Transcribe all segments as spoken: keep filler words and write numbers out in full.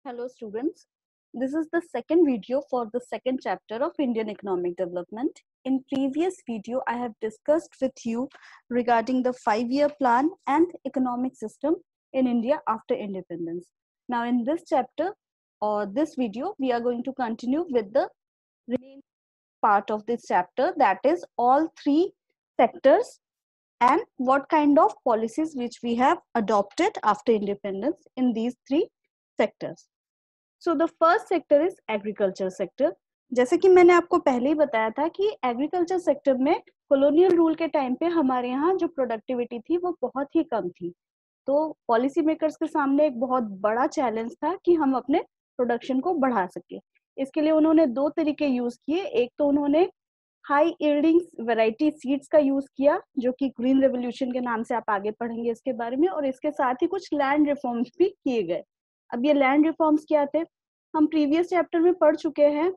Hello students, this is the second video for the second chapter of Indian economic development. In previous video, I have discussed with you regarding the five-year plan and economic system in India after independence. Now in this chapter or this video, we are going to continue with the remaining part of this chapter, that is all three sectors and what kind of policies which we have adopted after independence in these three sectors. So the first sector is agriculture sector. जैसे कि मैंने आपको पहले ही बताया था कि agriculture sector में कॉलोनियल रूल के टाइम पे हमारे यहाँ जो प्रोडक्टिविटी थी वो बहुत ही कम थी. तो पॉलिसी मेकर्स के सामने एक बहुत बड़ा चैलेंज था कि हम अपने प्रोडक्शन को बढ़ा सके. इसके लिए उन्होंने दो तरीके यूज किए. एक तो उन्होंने हाई यील्डिंग वैरायटी सीड्स का यूज किया जो कि ग्रीन रेवोल्यूशन के नाम से आप आगे पढ़ेंगे इसके बारे में, और इसके साथ ही कुछ लैंड रिफॉर्म्स भी किए गए. अब ये लैंड रिफॉर्म्स क्या थे हम प्रीवियस चैप्टर में पढ़ चुके हैं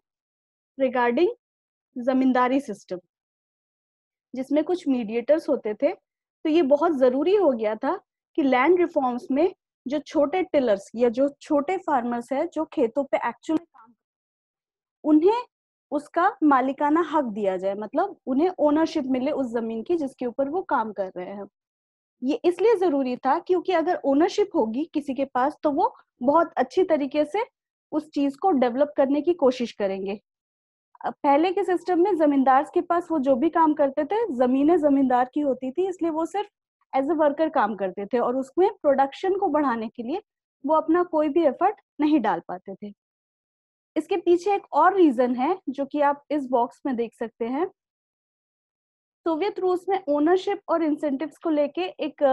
रिगार्डिंग जमींदारी सिस्टम, जिसमें कुछ मीडिएटर्स होते थे. तो ये बहुत जरूरी हो गया था कि लैंड रिफॉर्म्स में जो छोटे टिलर्स या जो छोटे फार्मर्स है जो खेतों पे एक्चुअल काम उन्हें उसका मालिकाना हक दिया जाए, मतलब उन्हें ओनरशिप मिले उस जमीन की जिसके ऊपर वो काम कर रहे हैं. ये इसलिए जरूरी था क्योंकि अगर ओनरशिप होगी किसी के पास तो वो बहुत अच्छी तरीके से उस चीज को डेवलप करने की कोशिश करेंगे. पहले के सिस्टम में जमींदार के पास वो जो भी काम करते थे जमीनें जमींदार की होती थी, इसलिए वो सिर्फ एज ए वर्कर काम करते थे और उसमें प्रोडक्शन को बढ़ाने के लिए वो अपना कोई भी एफर्ट नहीं डाल पाते थे. इसके पीछे एक और रीजन है जो कि आप इस बॉक्स में देख सकते हैं. सोवियत रूस में ओनरशिप और इंसेंटिव्स को लेके एक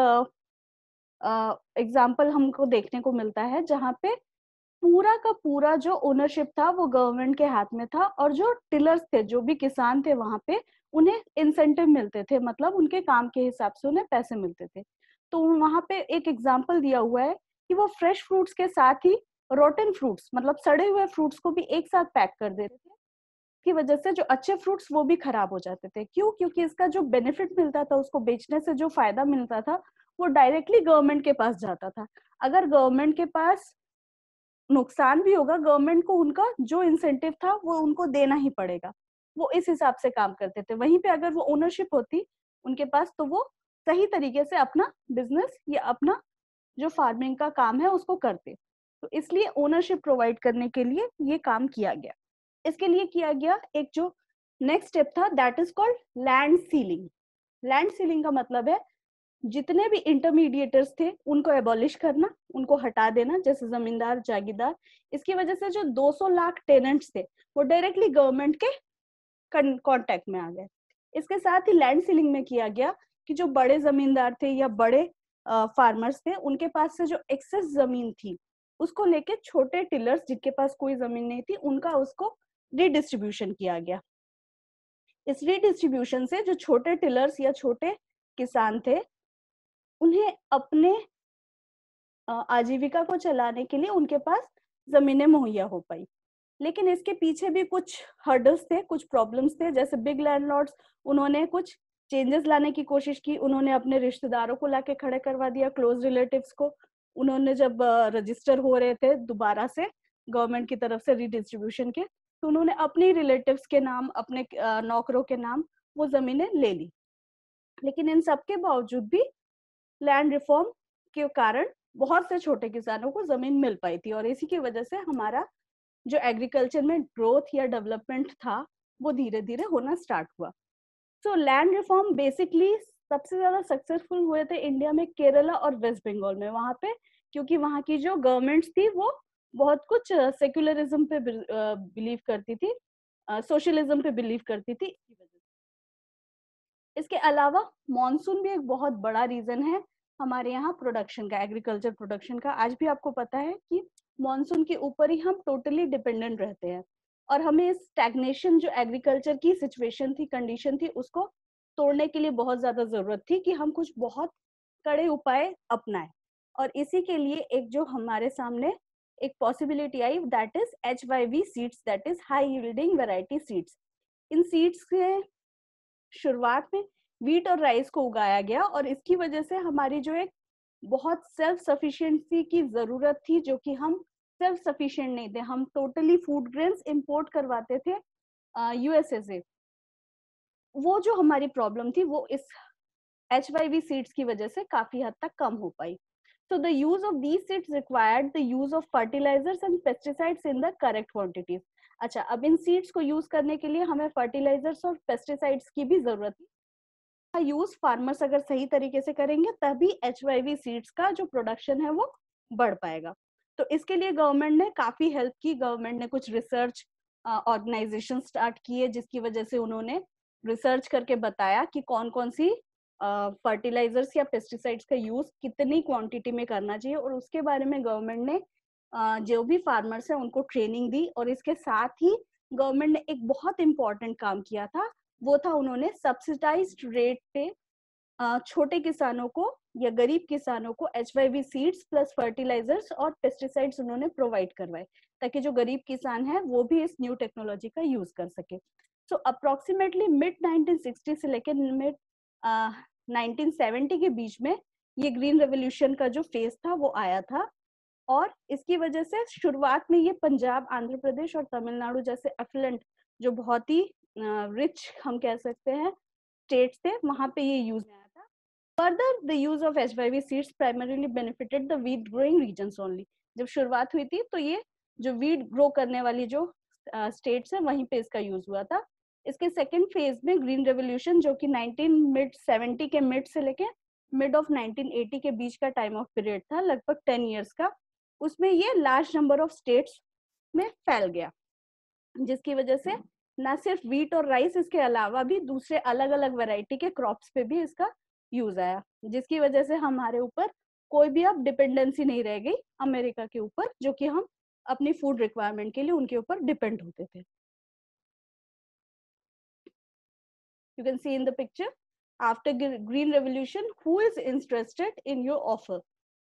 एग्जाम्पल uh, हमको देखने को मिलता है जहाँ पे पूरा का पूरा जो ओनरशिप था वो गवर्नमेंट के हाथ में था और जो टिलर्स थे जो भी किसान थे वहां पे उन्हें इंसेंटिव मिलते थे, मतलब उनके काम के हिसाब से उन्हें पैसे मिलते थे. तो वहां पे एक एग्जाम्पल दिया हुआ है कि वो फ्रेश फ्रूट्स के साथ ही रोटन फ्रूट्स मतलब सड़े हुए फ्रूट्स को भी एक साथ पैक कर देते थे, की वजह से जो अच्छे फ्रूट्स वो भी खराब हो जाते थे. क्यों? क्योंकि इसका जो बेनिफिट मिलता था, उसको बेचने से जो फायदा मिलता था वो डायरेक्टली गवर्नमेंट के पास जाता था. अगर गवर्नमेंट के पास नुकसान भी होगा, गवर्नमेंट को उनका जो इंसेंटिव था वो उनको देना ही पड़ेगा. वो इस हिसाब से काम करते थे. वहीं पे अगर वो ओनरशिप होती उनके पास तो वो सही तरीके से अपना बिजनेस या अपना जो फार्मिंग का काम है उसको करते. तो इसलिए ओनरशिप प्रोवाइड करने के लिए ये काम किया गया. इसके लिए किया गया एक जो नेक्स्ट स्टेप था that is called land ceiling. Land ceiling का मतलब है जितने भी इंटरमीडिएटर्स थे उनको एबॉलिश करना, उनको हटा देना, जैसे जमींदार जागीरदार. इसकी वजह से जो दो सौ लाख टेनेंट्स थे वो डायरेक्टली गवर्नमेंट के कांटेक्ट में आ गए. इसके साथ ही लैंड सीलिंग में किया गया कि जो बड़े जमींदार थे या बड़े फार्मर्स थे उनके पास से जो एक्सेस जमीन थी उसको लेके छोटे टिलर्स जिनके पास कोई जमीन नहीं थी उनका उसको रीडिस्ट्रीब्यूशन किया गया. इस रीडिस्ट्रीब्यूशन से जो छोटे टिलर्स या छोटे किसान थे उन्हें अपने आजीविका को चलाने के लिए उनके पास जमीनें मुहैया हो पाई. लेकिन इसके पीछे भी कुछ हर्डल्स थे, कुछ प्रॉब्लम्स थे. जैसे बिग लैंडलॉर्ड्स उन्होंने कुछ चेंजेस लाने की कोशिश की. उन्होंने अपने रिश्तेदारों को लाके खड़े करवा दिया, क्लोज रिलेटिव्स को. उन्होंने जब रजिस्टर हो रहे थे दोबारा से गवर्नमेंट की तरफ से रीडिस्ट्रीब्यूशन के, तो उन्होंने अपने रिलेटिव्स के नाम, अपने नौकरों के नाम वो जमीनें ले ली. लेकिन इन सब के बावजूद भी लैंड रिफॉर्म के कारण बहुत से छोटे किसानों को जमीन मिल पाई थी और इसी की वजह से हमारा जो एग्रीकल्चर में ग्रोथ या डेवलपमेंट था वो धीरे धीरे होना स्टार्ट हुआ. सो लैंड रिफॉर्म बेसिकली सबसे ज्यादा सक्सेसफुल हुए थे इंडिया में केरला और वेस्ट बंगाल में. वहां पे क्योंकि वहां की जो गवर्नमेंट्स थी वो बहुत कुछ सेक्युलरिज्म पे बिलीव करती थी, सोशलिज्म पे बिलीव करती थी. इसके अलावा मॉनसून भी एक बहुत बड़ा रीजन है हमारे यहाँ प्रोडक्शन का, एग्रीकल्चर प्रोडक्शन का. आज भी आपको पता है कि मॉनसून के ऊपर ही हम टोटली डिपेंडेंट रहते हैं और हमें इस स्टैग्नेशन जो एग्रीकल्चर की सिचुएशन थी, कंडीशन थी, उसको तोड़ने के लिए बहुत ज्यादा जरूरत थी कि हम कुछ बहुत कड़े उपाय अपनाएं. और इसी के लिए एक जो हमारे सामने एक पॉसिबिलिटी आई that is H Y V seeds, that is high yielding variety seeds. इन सीड्स के शुरुआत में वीट और राइस को उगाया गया और इसकी वजह से हमारी जो एक बहुत सेल्फ सफिशिएंसी की जरूरत थी जो कि हम सेल्फ सफिशिएंट नहीं थे, हम टोटली फूड ग्रेन्स इंपोर्ट करवाते थे यूएसए से। वो जो हमारी प्रॉब्लम थी वो इस एच वाई वी सीड्स की वजह से काफी हद तक कम हो पाई। So the use of these seeds required the use of fertilizers and pesticides in the correct quantities. अच्छा, अब इन सीड्स को यूज करने के लिए हमें फर्टिलाइजर्स और पेस्टिसाइड्स की भी जरूरत है। यूज फार्मर्स अगर सही तरीके से करेंगे तभी एच वाई वी सीड्स का जो प्रोडक्शन है वो बढ़ पाएगा। तो इसके लिए गवर्नमेंट ने काफी हेल्प की। गवर्नमेंट ने कुछ रिसर्च ऑर्गेनाइजेशन स्टार्ट किए, जिसकी वजह से उन्होंने रिसर्च करके बताया कि कौन कौन सी फर्टिलाइजर्स uh, या पेस्टिसाइड्स का यूज कितनी क्वांटिटी में करना चाहिए, और उसके बारे में गवर्नमेंट ने uh, जो भी फार्मर्स है उनको ट्रेनिंग दी। और इसके साथ ही गवर्नमेंट ने एक बहुत इंपॉर्टेंट काम किया था, वो था उन्होंने सब्सिडाइज्ड रेट पे uh, छोटे किसानों को या गरीब किसानों को H Y V seeds plus fertilisers और पेस्टिसाइड्स उन्होंने प्रोवाइड करवाए, ताकि जो गरीब किसान है वो भी इस न्यू टेक्नोलॉजी का यूज कर सके। So approximately mid nineteen sixty से लेकर मिड नाइनटीन सेवेंटी के बीच में ये ग्रीन रेवोल्यूशन का जो फेज था वो आया था, और इसकी वजह से शुरुआत में ये पंजाब, आंध्र प्रदेश और तमिलनाडु जैसे एफ्लुएंट जो बहुत ही रिच हम कह सकते हैं स्टेट्स थे, वहां पे ये यूज आया था। Further the use of H Y V seeds primarily benefited the wheat growing regions only. जब शुरुआत हुई थी तो ये जो वीट ग्रो करने वाली जो स्टेट्स है वहीं पे इसका यूज हुआ था। इसके सेकेंड फेज में ग्रीन रेवोल्यूशन जो कि नाइनटीन मिड सेवेंटी के मिड से लेके मिड ऑफ नाइनटीन एटी के बीच का टाइम ऑफ पीरियड था, लगभग टेन इयर्स का, उसमें ये लार्ज नंबर ऑफ स्टेट्स में फैल गया, जिसकी वजह से ना सिर्फ वीट और राइस, इसके अलावा भी दूसरे अलग अलग वैरायटी के क्रॉप्स पे भी इसका यूज आया, जिसकी वजह से हमारे ऊपर कोई भी अब डिपेंडेंसी नहीं रह गई अमेरिका के ऊपर, जो कि हम अपनी फूड रिक्वायरमेंट के लिए उनके ऊपर डिपेंड होते थे। You can see in the picture, after green revolution, who is interested in your offer?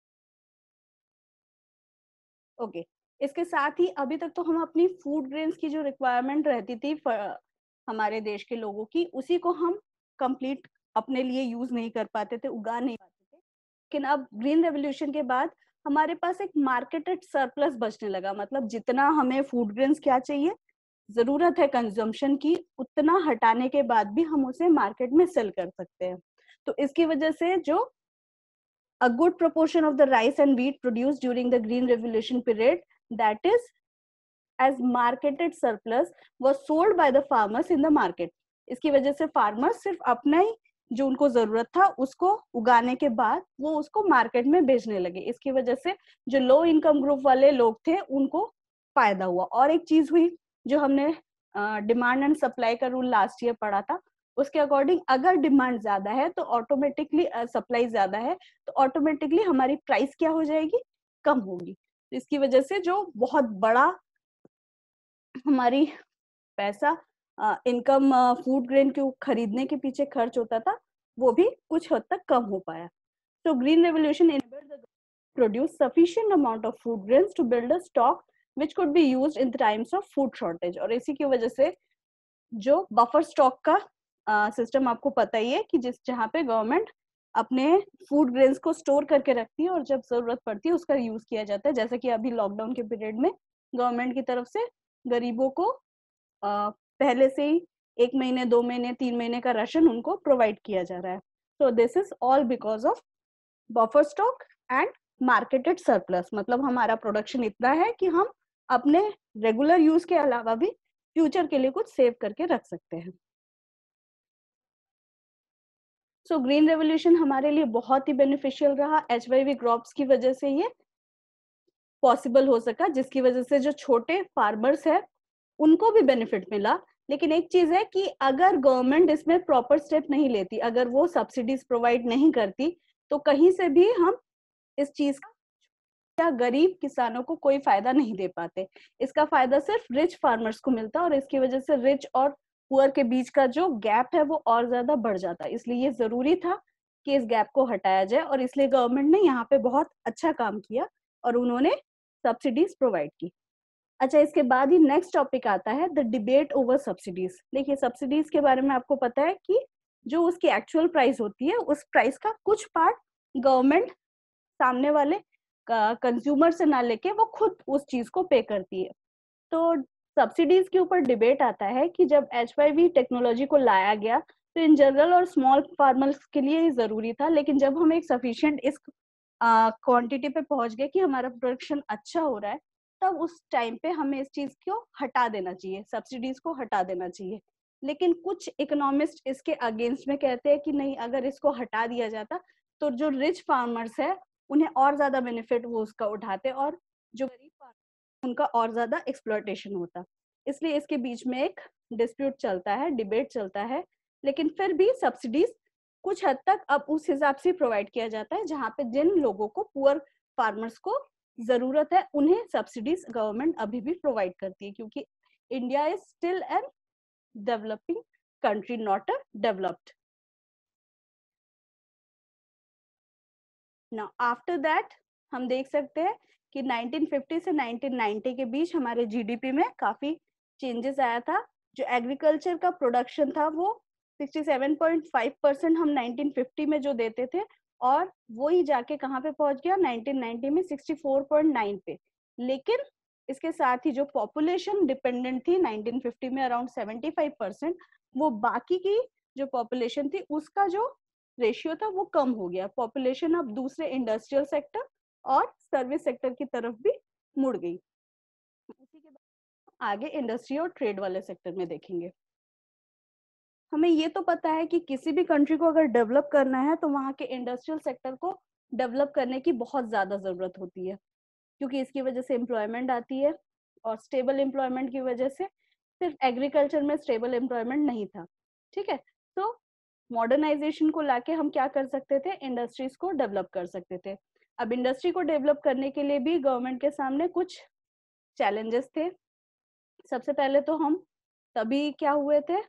Okay, इसके साथ ही अभी तक तो हम अपनी फूड ग्रेन्स की जो रिक्वायरमेंट रहती थी हमारे देश के लोगों की, उसी को हम कंप्लीट अपने लिए यूज नहीं कर पाते थे, उगा नहीं पाते थे। लेकिन अब ग्रीन रेवोल्यूशन के बाद हमारे पास एक मार्केटेड सरप्लस बचने लगा, मतलब जितना हमें फूड ग्रेन्स क्या चाहिए, जरूरत है कंजम्पशन की, उतना हटाने के बाद भी हम उसे मार्केट में सेल कर सकते हैं। तो इसकी वजह से जो a good proportion of the rice and wheat produced during the green revolution period, that is as marketed surplus, was sold by the farmers in the market. इसकी वजह से फार्मर्स सिर्फ अपना ही जो उनको जरूरत था उसको उगाने के बाद वो उसको मार्केट में बेचने लगे। इसकी वजह से जो लो इनकम ग्रुप वाले लोग थे उनको फायदा हुआ। और एक चीज हुई जो हमने डिमांड एंड सप्लाई का रूल लास्ट ईयर पढ़ा था, उसके अकॉर्डिंग अगर डिमांड ज्यादा है तो ऑटोमेटिकली सप्लाई uh, ज्यादा है तो ऑटोमेटिकली हमारी प्राइस क्या हो जाएगी, कम होगी। तो इसकी वजह से जो बहुत बड़ा हमारी पैसा इनकम फूड ग्रेन के खरीदने के पीछे खर्च होता था वो भी कुछ हद तक कम हो पाया। तो green revolution enabled the produce sufficient amount of food grains to build a stock which could be used in the times of food shortage। और इसी की वजह से जो बफर स्टॉक का सिस्टम uh, आपको पता ही है कि जिस जहाँ पे गवर्नमेंट अपने फूड ग्रेन्स को स्टोर करके रखती है और जब जरूरत पड़ती है उसका यूज किया जाता है। जैसे कि अभी लॉकडाउन के पीरियड में गवर्नमेंट की तरफ से गरीबों को uh, पहले से ही एक महीने, दो महीने, तीन महीने का राशन उनको प्रोवाइड किया जा रहा है। So this is all because of buffer stock and marketed surplus. मतलब हमारा प्रोडक्शन इतना है कि हम अपने रेगुलर यूज के अलावा भी फ्यूचर के लिए कुछ सेव करके रख सकते हैं। सो ग्रीन रेवोल्यूशन हमारे लिए बहुत ही बेनिफिशियल रहा। एच वाई वी क्रॉप्स की वजह से ये पॉसिबल हो सका, जिसकी वजह से जो छोटे फार्मर्स है उनको भी बेनिफिट मिला। लेकिन एक चीज है कि अगर गवर्नमेंट इसमें प्रॉपर स्टेप नहीं लेती, अगर वो सब्सिडीज प्रोवाइड नहीं करती, तो कहीं से भी हम इस चीज का या गरीब किसानों को कोई फायदा नहीं दे पाते। इसका फायदा सिर्फ रिच फार्मर्स को मिलता और इसकी वजह से रिच और पुअर के बीच का जो गैप है वो और ज्यादा बढ़ जाता है। इसलिए ये जरूरी था कि इस गैप को हटाया जाए और इसलिए गवर्नमेंट ने यहाँ पे बहुत अच्छा काम किया और उन्होंने सब्सिडीज प्रोवाइड की। अच्छा, इसके बाद ही नेक्स्ट टॉपिक आता है द डिबेट ओवर सब्सिडीज। देखिए, सब्सिडीज के बारे में आपको पता है कि जो उसकी एक्चुअल प्राइस होती है उस प्राइस का कुछ पार्ट गवर्नमेंट सामने वाले कंज्यूमर से ना लेके वो खुद उस चीज को पे करती है। तो सब्सिडीज के ऊपर डिबेट आता है कि जब एच वाई वी टेक्नोलॉजी को लाया गया तो इन जनरल और स्मॉल फार्मर्स के लिए ही जरूरी था, लेकिन जब हम एक सफिशिएंट इस क्वांटिटी पे पहुंच गए कि हमारा प्रोडक्शन अच्छा हो रहा है, तब उस टाइम पे हमें इस चीज को हटा देना चाहिए, सब्सिडीज को हटा देना चाहिए। लेकिन कुछ इकोनॉमिस्ट इसके अगेंस्ट में कहते हैं कि नहीं, अगर इसको हटा दिया जाता तो जो रिच फार्मर्स है उन्हें और ज्यादा बेनिफिट वो उसका उठाते और जो गरीब फार्मर उनका और ज्यादा एक्सप्लॉयटेशन होता। इसलिए इसके बीच में एक डिस्प्यूट चलता है, डिबेट चलता है। लेकिन फिर भी सब्सिडीज कुछ हद तक अब उस हिसाब से प्रोवाइड किया जाता है जहाँ पे जिन लोगों को, पुअर फार्मर्स को जरूरत है, उन्हें सब्सिडीज गवर्नमेंट अभी भी प्रोवाइड करती है, क्योंकि India is still an developing country, not a developed. Now after that हम देख सकते हैं कि नाइनटीन फिफ्टी से नाइनटीन नाइंटी के बीच हमारे जीडीपी में काफी चेंजेस आया था। जो एग्रीकल्चर का प्रोडक्शन था वो sixty seven point five percent हम नाइनटीन फिफ्टी में जो देते थे, और वही जाके कहाँ पे पहुंच गया नाइनटीन नाइंटी में सिक्सटी फोर पॉइंट नाइन पे। लेकिन इसके साथ ही जो पॉपुलेशन डिपेंडेंट थी नाइनटीन फिफ्टी में अराउंड सेवेंटी फाइव परसेंट, वो बाकी की जो पॉपुलेशन थी उसका जो रेशियो था वो कम हो गया। पॉपुलेशन अब दूसरे इंडस्ट्रियल सेक्टर और सर्विस सेक्टर की तरफ भी मुड़ गई। उसी के बाद आगे इंडस्ट्री और ट्रेड वाले सेक्टर में देखेंगे। हमें ये तो पता है कि किसी भी कंट्री को अगर डेवलप करना है तो वहाँ के इंडस्ट्रियल सेक्टर को डेवलप करने की बहुत ज्यादा जरूरत होती है, क्योंकि इसकी वजह से एम्प्लॉयमेंट आती है, और स्टेबल एम्प्लॉयमेंट की वजह से सिर्फ एग्रीकल्चर में स्टेबल एम्प्लॉयमेंट नहीं था। ठीक है, तो मॉडर्नाइजेशन को लाके हम क्या कर सकते थे, इंडस्ट्रीज को डेवलप कर सकते थे। अब इंडस्ट्री को डेवलप करने के लिए भी गवर्नमेंट के सामने कुछ चैलेंजेस थे। सबसे पहले तो हम तभी क्या हुए थे,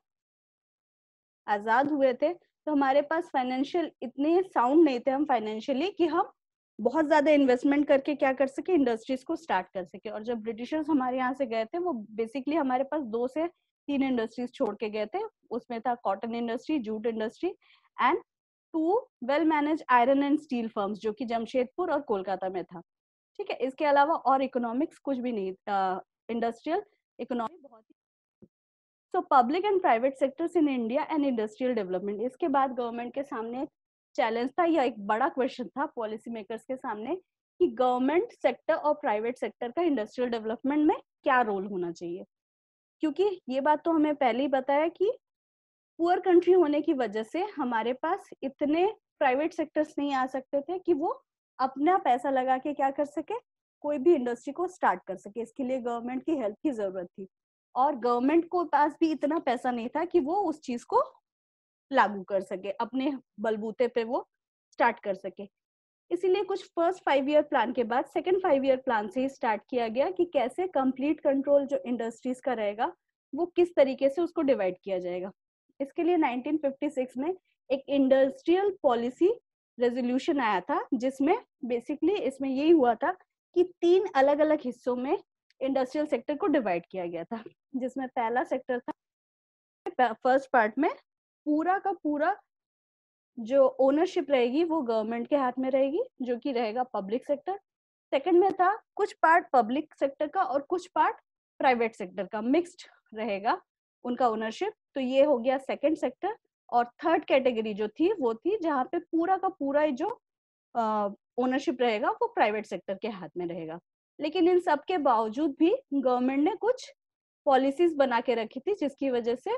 आजाद हुए थे, तो हमारे पास फाइनेंशियल इतने साउंड नहीं थे हम फाइनेंशियली कि हम बहुत ज्यादा इन्वेस्टमेंट करके क्या कर सके, इंडस्ट्रीज को स्टार्ट कर सके। और जब ब्रिटिशर्स हमारे यहाँ से गए थे वो बेसिकली हमारे पास दो से तीन इंडस्ट्रीज छोड़ के गए थे। उसमें था cotton industry, jute industry and two well manage iron and steel firms, जो कि जमशेदपुर और कोलकाता में था। ठीक है, इसके अलावा और इकोनॉमिक्स कुछ भी नहीं, इंडस्ट्रियल इकोनॉमी बहुत ही। So public and private sectors in India and industrial development. इसके बाद गवर्नमेंट के सामने चैलेंज था, या एक बड़ा क्वेश्चन था पॉलिसी मेकर्स के सामने, कि गवर्नमेंट सेक्टर और प्राइवेट सेक्टर का इंडस्ट्रियल डेवलपमेंट में क्या रोल होना चाहिए। क्योंकि ये बात तो हमें पहले ही पता है कि पुअर कंट्री होने की वजह से हमारे पास इतने प्राइवेट सेक्टर्स नहीं आ सकते थे कि वो अपना पैसा लगा के क्या कर सके, कोई भी इंडस्ट्री को स्टार्ट कर सके। इसके लिए गवर्नमेंट की हेल्प की जरूरत थी, और गवर्नमेंट को पास भी इतना पैसा नहीं था कि वो उस चीज को लागू कर सके, अपने बलबूते पे वो स्टार्ट कर सके। इसीलिए कुछ फर्स्ट फाइव ईयर प्लान के बाद सेकंड फाइव ईयर प्लान से ही स्टार्ट किया गया कि कैसे कंप्लीट कंट्रोल जो इंडस्ट्रीज का रहेगा वो किस तरीके से उसको डिवाइड किया जाएगा। इसके लिए नाइनटीन फिफ्टी सिक्स में एक इंडस्ट्रियल पॉलिसी रेजोल्यूशन आया था, जिसमें बेसिकली इसमें यही हुआ था कि तीन अलग अलग हिस्सों में इंडस्ट्रियल सेक्टर को डिवाइड किया गया था। जिसमें पहला सेक्टर था, फर्स्ट पार्ट में पूरा का पूरा जो ओनरशिप रहेगी वो गवर्नमेंट के हाथ में रहेगी, जो कि रहेगा पब्लिक सेक्टर। सेकंड में था कुछ पार्ट पब्लिक सेक्टर का और कुछ पार्ट प्राइवेट सेक्टर का, मिक्स्ड रहेगा उनका ओनरशिप, तो ये हो गया सेकंड सेक्टर। और थर्ड कैटेगरी जो थी वो थी जहाँ पे पूरा का पूरा जो ओनरशिप रहेगा वो प्राइवेट सेक्टर के हाथ में रहेगा। लेकिन इन सब के बावजूद भी गवर्नमेंट ने कुछ पॉलिसीज बना के रखी थी, जिसकी वजह से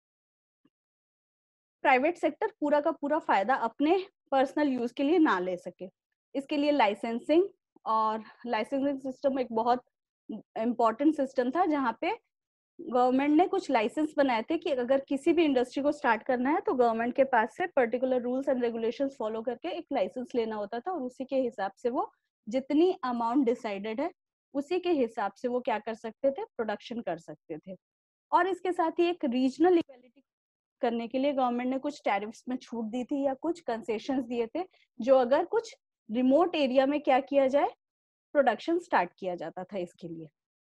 प्राइवेट सेक्टर पूरा का पूरा फायदा अपने पर्सनल यूज के लिए ना ले सके। इसके लिए लाइसेंसिंग, और लाइसेंसिंग सिस्टम एक बहुत इम्पोर्टेंट सिस्टम था, जहाँ पे गवर्नमेंट ने कुछ लाइसेंस बनाए थे कि अगर किसी भी इंडस्ट्री को स्टार्ट करना है तो गवर्नमेंट के पास से particular rules and regulations follow करके एक लाइसेंस लेना होता था, और उसी के हिसाब से वो जितनी अमाउंट डिसाइडेड है उसी के हिसाब से वो क्या कर सकते थे, प्रोडक्शन कर सकते थे। और इसके साथ ही एक रीजनल इक्वालिटी करने के लिए गवर्नमेंट ने कुछ टैरिफ्स में छूट दी थी या कुछ कंसेशंस दिए थे, जो अगर कुछ रिमोट एरिया में क्या किया जाए, प्रोडक्शन स्टार्ट किया जाता था। इसके लिए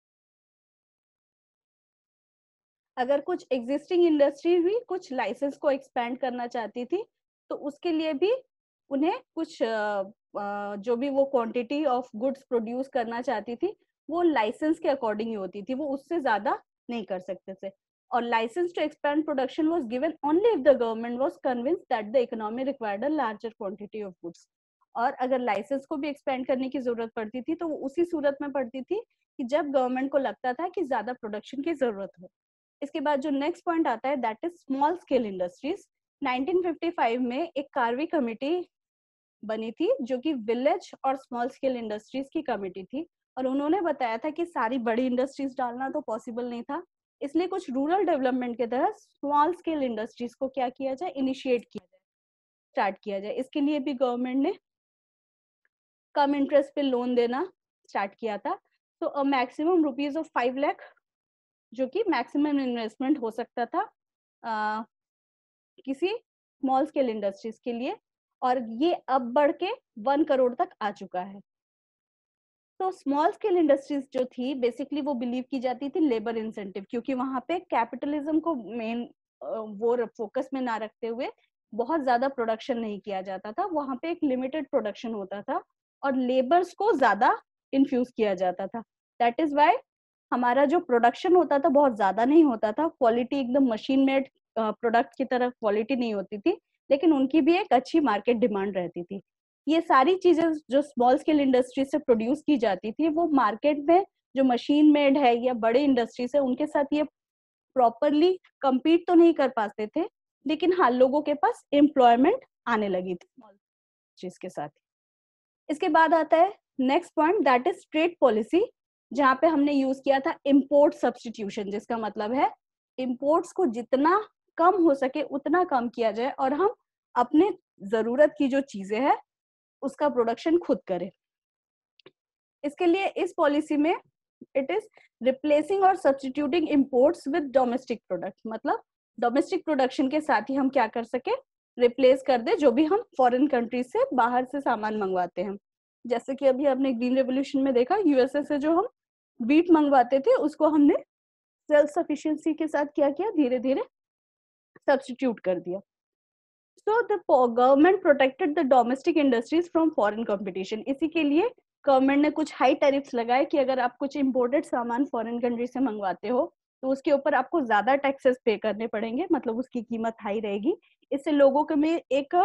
अगर कुछ एग्जिस्टिंग इंडस्ट्री भी कुछ लाइसेंस को एक्सपेंड करना चाहती थी तो उसके लिए भी उन्हें कुछ जो भी वो क्वांटिटी ऑफ गुड्स प्रोड्यूस करना चाहती थी वो लाइसेंस के अकॉर्डिंग ही होती थी, वो उससे ज्यादा नहीं कर सकते थे। और licence to expand production was given only if the government was convinced that the economy required a larger quantity of goods. और अगर लाइसेंस को भी एक्सपेंड करने की जरूरत पड़ती थी तो वो उसी सूरत में पड़ती थी कि जब गवर्नमेंट को लगता था कि ज्यादा प्रोडक्शन की जरूरत हो। इसके बाद जो नेक्स्ट पॉइंट आता है that is small scale industries. Nineteen fifty five में एक कार्वी कमेटी बनी थी जो कि विलेज और स्मॉल स्केल इंडस्ट्रीज की कमेटी थी, और उन्होंने बताया था कि सारी बड़ी इंडस्ट्रीज डालना तो पॉसिबल नहीं था, इसलिए कुछ रूरल डेवलपमेंट के तहत स्मॉल स्केल इंडस्ट्रीज को क्या किया जाए, इनिशिएट किया जाए, स्टार्ट किया जाए। इसके लिए भी गवर्नमेंट ने कम इंटरेस्ट पे लोन देना स्टार्ट किया था। तो maximum rupees of five lakh जो कि मैक्सिमम इन्वेस्टमेंट हो सकता था आ, किसी स्मॉल स्केल इंडस्ट्रीज के लिए, और ये अब बढ़ के वन करोड़ तक आ चुका है। तो स्मॉल स्केल इंडस्ट्रीज जो थी बेसिकली वो बिलीव की जाती थी लेबर इंसेंटिव, क्योंकि वहां पे कैपिटलिज्म को मेन वो फोकस में ना रखते हुए बहुत ज्यादा प्रोडक्शन नहीं किया जाता था, वहां पे एक लिमिटेड प्रोडक्शन होता था और लेबर्स को ज्यादा इन्फ्यूज किया जाता था। दैट इज वाई हमारा जो प्रोडक्शन होता था बहुत ज्यादा नहीं होता था, क्वालिटी एकदम मशीन मेड प्रोडक्ट की तरह क्वालिटी नहीं होती थी, लेकिन उनकी भी एक अच्छी मार्केट डिमांड रहती थी। ये सारी चीजें जो स्मॉल स्केल इंडस्ट्री से प्रोड्यूस की जाती थी वो मार्केट में जो मशीन मेड है या बड़े इंडस्ट्रीज है उनके साथ ये प्रॉपरली compete तो नहीं कर पाते थे, लेकिन हाँ लोगों के पास एम्प्लॉयमेंट आने लगी थी स्मॉल इंडस्ट्रीज के साथ। इसके बाद आता है next point that is trade policy, जहाँ पे हमने यूज किया था इम्पोर्ट सब्सटीट्यूशन, जिसका मतलब है इम्पोर्ट्स को जितना कम हो सके उतना कम किया जाए और हम अपने जरूरत की जो चीजें हैं उसका प्रोडक्शन खुद करें। इसके लिए इस पॉलिसी में इट इज रिप्लेसिंग और substituting imports with domestic product, मतलब डोमेस्टिक प्रोडक्शन के साथ ही हम क्या कर सके, रिप्लेस कर दे जो भी हम फॉरेन कंट्री से बाहर से सामान मंगवाते हैं। जैसे कि अभी आपने ग्रीन रेवोल्यूशन में देखा यूएसए से जो हम वीट मंगवाते थे उसको हमने सेल्फ सफिशिएंसी के साथ क्या किया, धीरे धीरे सब्सटीट्यूट कर दिया। So the government protected the domestic industries from foreign competition. इसी के लिए गवर्नमेंट ने कुछ हाई टैरिफ्स लगाए कि अगर आप कुछ इम्पोर्टेड सामान फॉरेन कंट्री से मंगवाते हो तो उसके ऊपर आपको ज्यादा टैक्सेस पे करने पड़ेंगे, मतलब उसकी कीमत हाई रहेगी। इससे लोगों के में एक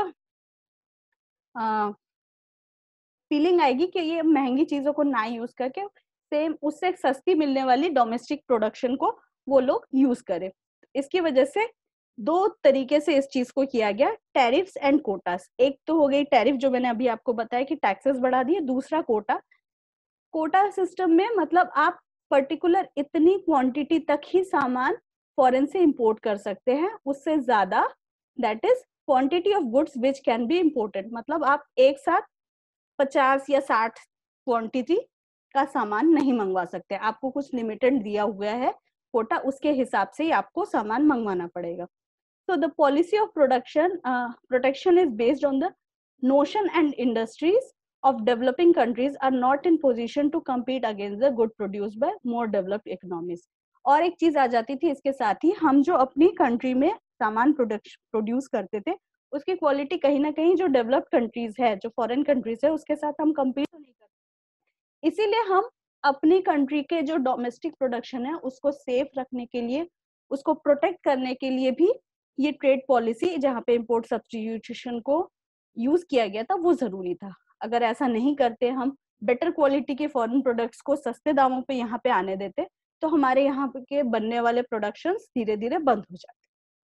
फीलिंग आएगी कि ये महंगी चीजों को ना यूज करके सेम उससे सस्ती मिलने वाली डोमेस्टिक प्रोडक्शन को वो लोग यूज करें। इसकी वजह से दो तरीके से इस चीज को किया गया, टैरिफ्स एंड कोटास। एक तो हो गई टैरिफ जो मैंने अभी आपको बताया कि टैक्सेस बढ़ा दिए, दूसरा कोटा। कोटा सिस्टम में मतलब आप पर्टिकुलर इतनी क्वांटिटी तक ही सामान फॉरेन से इंपोर्ट कर सकते हैं, उससे ज्यादा that is quantity of goods which can be imported, मतलब आप एक साथ पचास या साठ क्वांटिटी का सामान नहीं मंगवा सकते, आपको कुछ लिमिटेड दिया हुआ है कोटा, उसके हिसाब से ही आपको सामान मंगवाना पड़ेगा। So the policy of production uh, protection is based on the notion and industries of developing countries are not in position to compete against the good produced by more developed economies. और एक चीज आ जाती थी इसके साथ ही, हम जो अपनी कंट्री में सामान प्रोड्यूस करते थे उसकी क्वालिटी कहीं ना कहीं जो डेवलप्ड कंट्रीज है, जो फॉरेन कंट्रीज है, उसके साथ हम compete तो नहीं करते। इसीलिए हम अपनी कंट्री के जो डोमेस्टिक प्रोडक्शन है उसको सेफ रखने के लिए, उसको प्रोटेक्ट करने के लिए भी ये ट्रेड पॉलिसी जहाँ पे इंपोर्ट सब्स्टिट्यूशन को यूज किया गया था वो जरूरी था। अगर ऐसा नहीं करते, हम बेटर क्वालिटी के फॉरेन प्रोडक्ट्स को सस्ते दामों पे यहाँ पे आने देते तो हमारे यहाँ के बनने वाले प्रोडक्शंस धीरे धीरे बंद हो जाते।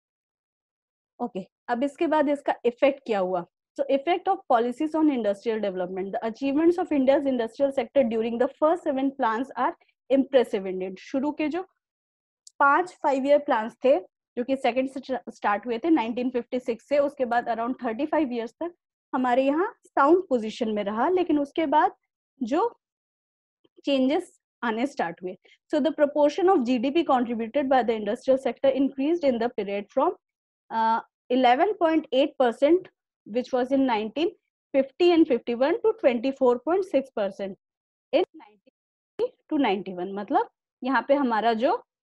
ओके okay, अब इसके बाद इसका इफेक्ट क्या हुआ। So effect of policies on industrial development. The achievements of India's industrial sector during the first seven plans are impressive indeed. शुरू के जो पांच फाइव ईयर प्लान्स थे जो कि सेकंड से स्टार्ट हुए थे नाइनटीन फिफ्टी सिक्स से, उसके बाद अराउंड थर्टी फाइव इयर्स तक हमारे यहाँ साउंड पोजीशन में रहा, लेकिन उसके बाद जो चेंजेस आने स्टार्ट हुए। So the proportion of GDP contributed by the industrial sector increased in the period from eleven point eight percent which was in nineteen fifty and fifty-one to twenty-four point six percent in nineteen to ninety-one। मतलब यहाँ पे हमारा जो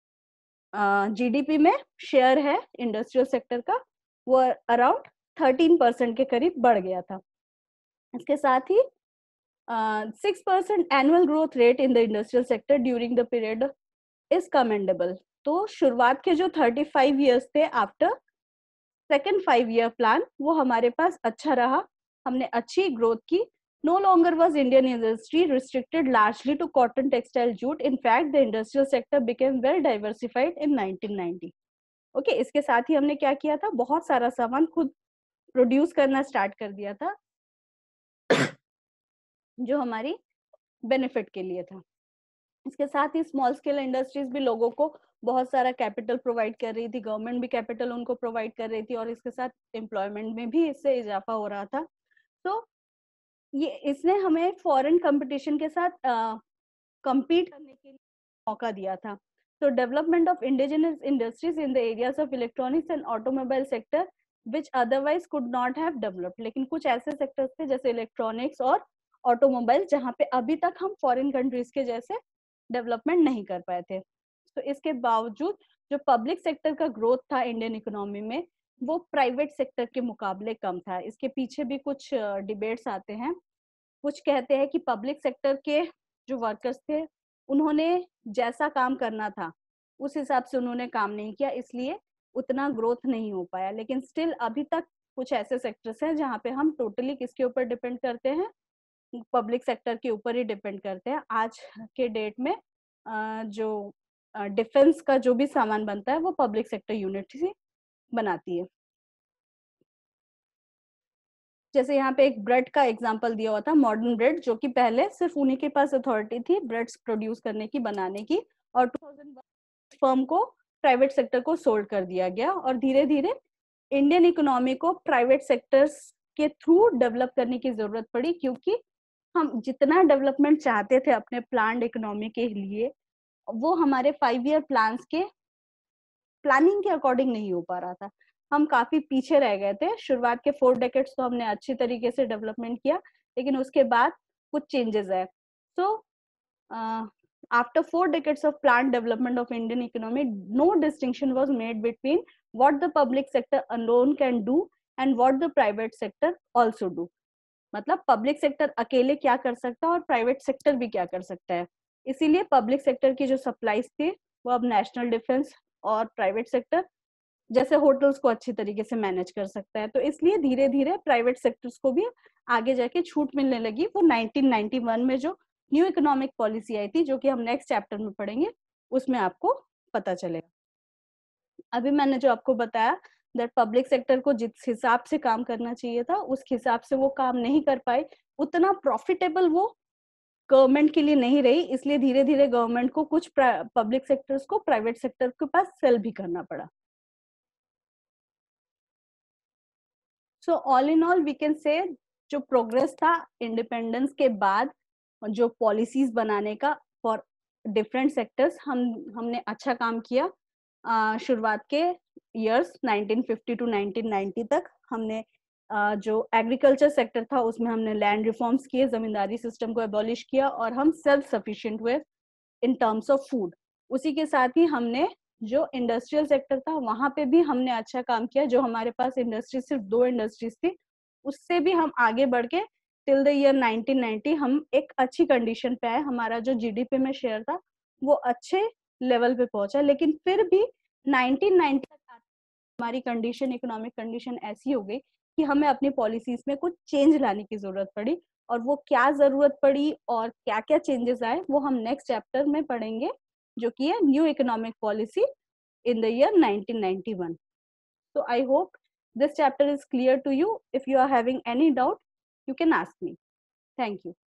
GDP uh, में share है industrial sector का वो around thirteen percent के करीब बढ़ गया था। इसके साथ ही six percent annual growth rate in the industrial sector during the period is commendable. तो शुरुआत के जो थर्टी फाइव ईयर्स थे after second five year plan, वो हमारे पास अच्छा रहा, हमने अच्छी ग्रोथ की। No longer was Indian industry restricted largely to cotton, textile, jute. In fact the industrial sector became well diversified in nineteen ninety. Okay, इसके साथ ही हमने क्या किया था, बहुत सारा सामान खुद प्रोड्यूस करना स्टार्ट कर दिया था जो हमारी बेनिफिट के लिए था। इसके साथ ही स्मॉल स्केल इंडस्ट्रीज भी लोगों को बहुत सारा कैपिटल प्रोवाइड कर रही थी, गवर्नमेंट भी कैपिटल उनको प्रोवाइड कर रही थी, और इसके साथ एम्प्लॉयमेंट में भी इससे इजाफा हो रहा था। तो ये इसने हमें फॉरेन कंपटीशन के साथ compete करने के लिए मौका दिया था। So development of indigenous industries in the areas of electronics and automobile sector which otherwise could not have developed। लेकिन कुछ ऐसे सेक्टर्स थे जैसे इलेक्ट्रॉनिक्स और ऑटोमोबाइल जहाँ पे अभी तक हम फॉरेन कंट्रीज के जैसे डेवलपमेंट नहीं कर पाए थे। तो इसके बावजूद जो पब्लिक सेक्टर का ग्रोथ था इंडियन इकोनॉमी में, वो प्राइवेट सेक्टर के मुकाबले कम था। इसके पीछे भी कुछ डिबेट्स आते हैं। कुछ कहते हैं कि पब्लिक सेक्टर के जो वर्कर्स थे उन्होंने जैसा काम करना था उस हिसाब से उन्होंने काम नहीं किया, इसलिए उतना ग्रोथ नहीं हो पाया। लेकिन स्टिल अभी तक कुछ ऐसे सेक्टर्स हैं जहाँ पे हम टोटली किसके ऊपर डिपेंड करते हैं, पब्लिक सेक्टर के ऊपर ही डिपेंड करते हैं। आज के डेट में जो डिफेंस का जो भी सामान बनता है वो पब्लिक सेक्टर यूनिट ही बनाती है। जैसे यहाँ पे एक ब्रेड का एग्जांपल दिया हुआ था, मॉडर्न ब्रेड, जो कि पहले सिर्फ उन्हीं के पास अथॉरिटी थी ब्रेड्स प्रोड्यूस करने की, बनाने की, और टू थाउज़ेंड वन फर्म को प्राइवेट सेक्टर को सोल्ड कर दिया गया। और धीरे धीरे इंडियन इकोनॉमी को प्राइवेट सेक्टर्स के थ्रू डेवलप करने की जरूरत पड़ी, क्योंकि हम जितना डेवलपमेंट चाहते थे अपने प्लान्ड इकोनॉमी के लिए, वो हमारे फाइव ईयर प्लान्स के प्लानिंग के अकॉर्डिंग नहीं हो पा रहा था। हम काफी पीछे रह गए थे। शुरुआत के फोर डेकेड्स तो हमने अच्छी तरीके से डेवलपमेंट किया, लेकिन उसके बाद कुछ चेंजेस आए। So after four decades of plan development of Indian economy, no distinction was made between what the public sector alone can do and what the private sector also do. मतलब public sector अकेले क्या कर सकता है और private sector भी क्या कर सकता है। इसीलिए पब्लिक सेक्टर की जो सप्लाईज थी वो अब नेशनल डिफेंस और प्राइवेट सेक्टर जैसे होटल्स को अच्छी तरीके से मैनेज कर सकता है। तो इसलिए धीरे धीरे प्राइवेट सेक्टर्स को भी आगे जाके छूट मिलने लगी। वो नाइनटीन नाइंटी वन में जो न्यू इकोनॉमिक पॉलिसी आई थी, जो कि हम नेक्स्ट चैप्टर में पढ़ेंगे, उसमें आपको पता चलेगा। अभी मैंने जो आपको बताया दैट पब्लिक सेक्टर को जिस हिसाब से काम करना चाहिए था उस हिसाब से वो काम नहीं कर पाए, उतना प्रॉफिटेबल वो गवर्नमेंट के लिए नहीं रही, इसलिए धीरे धीरे गवर्नमेंट को कुछ पब्लिक सेक्टर्स को प्राइवेट सेक्टर के पास सेल भी करना पड़ा। So all in all we can say जो प्रोग्रेस था इंडिपेंडेंस के बाद, जो पॉलिसीज बनाने का फॉर डिफरेंट सेक्टर्स, हम हमने अच्छा काम किया। uh, शुरुआत के years nineteen fifty to nineteen ninety तक हमने uh, जो एग्रीकल्चर सेक्टर था उसमें हमने लैंड रिफॉर्म्स किए, जमींदारी सिस्टम को एबॉलिश किया, और हम सेल्फ सफिशिएंट हुए इन टर्म्स ऑफ फूड। उसी के साथ ही हमने जो इंडस्ट्रियल सेक्टर था वहां पे भी हमने अच्छा काम किया। जो हमारे पास इंडस्ट्री सिर्फ दो इंडस्ट्रीज थी, उससे भी हम आगे बढ़ के till the year nineteen ninety हम एक अच्छी कंडीशन पे आए। हमारा जो जीडीपी में शेयर था वो अच्छे लेवल पे पहुंचा। लेकिन फिर भी नाइनटीन नाइंटी तक हमारी कंडीशन, इकोनॉमिक कंडीशन ऐसी हो गई कि हमें अपनी पॉलिसीज में कुछ चेंज लाने की जरूरत पड़ी। और वो क्या जरूरत पड़ी और क्या क्या चेंजेस आए वो हम नेक्स्ट चैप्टर में पढ़ेंगे, जो कि है new economic policy in the year nineteen ninety-one. So I hope this chapter is clear to you. If you are having any doubt, you can ask me. Thank you.